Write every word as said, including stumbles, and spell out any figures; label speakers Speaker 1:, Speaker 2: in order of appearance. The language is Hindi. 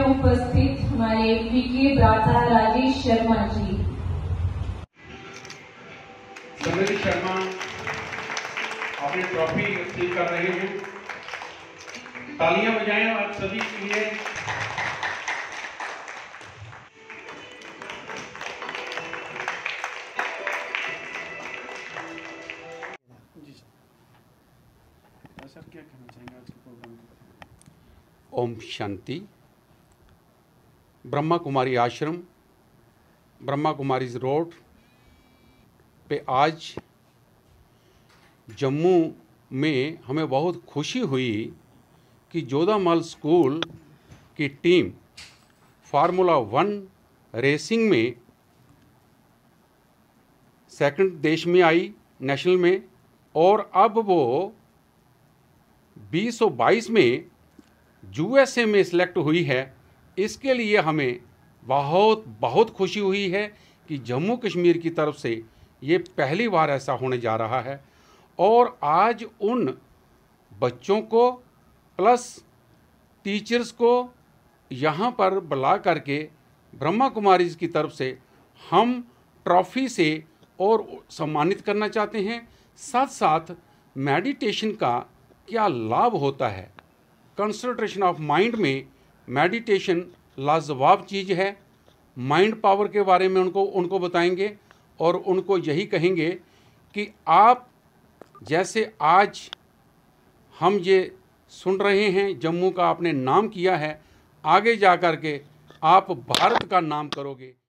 Speaker 1: उपस्थित हमारे विके भ्राता राजेश शर्मा जी।
Speaker 2: समृद्धि शर्मा अपनी ट्रॉफी रिसीव कर रहे हैं। तालियां बजाएं आप सभी के लिए। सर क्या कहना चाहेंगे आज के प्रोग्राम को?
Speaker 3: ओम शांति। ब्रह्मा कुमारी आश्रम, ब्रह्मा कुमारी रोड पे आज जम्मू में हमें बहुत खुशी हुई कि जोधामल स्कूल की टीम फार्मूला वन रेसिंग में सेकंड देश में आई, नेशनल में, और अब वो बीस सौ बाईस में यूएसए में सिलेक्ट हुई है। इसके लिए हमें बहुत बहुत खुशी हुई है कि जम्मू कश्मीर की तरफ से ये पहली बार ऐसा होने जा रहा है। और आज उन बच्चों को प्लस टीचर्स को यहाँ पर बुला करके ब्रह्मा कुमारीज की तरफ से हम ट्रॉफी से और सम्मानित करना चाहते हैं। साथ साथ मेडिटेशन का क्या लाभ होता है, कंसंट्रेशन ऑफ माइंड में मेडिटेशन लाजवाब चीज़ है। माइंड पावर के बारे में उनको उनको बताएंगे और उनको यही कहेंगे कि आप जैसे आज हम ये सुन रहे हैं, जम्मू का आपने नाम किया है, आगे जा कर के आप भारत का नाम करोगे।